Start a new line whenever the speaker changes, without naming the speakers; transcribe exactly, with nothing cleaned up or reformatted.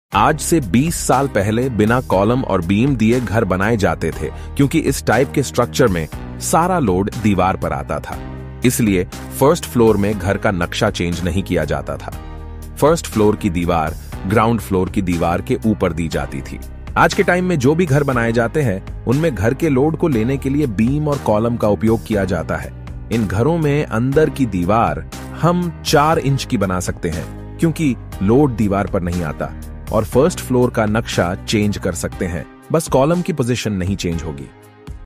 आज से बीस साल पहले बिना कॉलम और बीम दिए घर बनाए जाते थे, क्योंकि इस टाइप के स्ट्रक्चर में सारा लोड दीवार पर आता था। इसलिए फर्स्ट फ्लोर में घर का नक्शा चेंज नहीं किया जाता था। फर्स्ट फ्लोर की दीवार ग्राउंड फ्लोर की दीवार के ऊपर दी जाती थी। आज के टाइम में जो भी घर बनाए जाते हैं उनमें घर के लोड को लेने के लिए बीम और कॉलम का उपयोग किया जाता है। इन घरों में अंदर की दीवार हम चार इंच की बना सकते हैं, क्योंकि लोड दीवार पर नहीं आता, और फर्स्ट फ्लोर का नक्शा चेंज कर सकते हैं, बस कॉलम की पोजीशन नहीं चेंज होगी।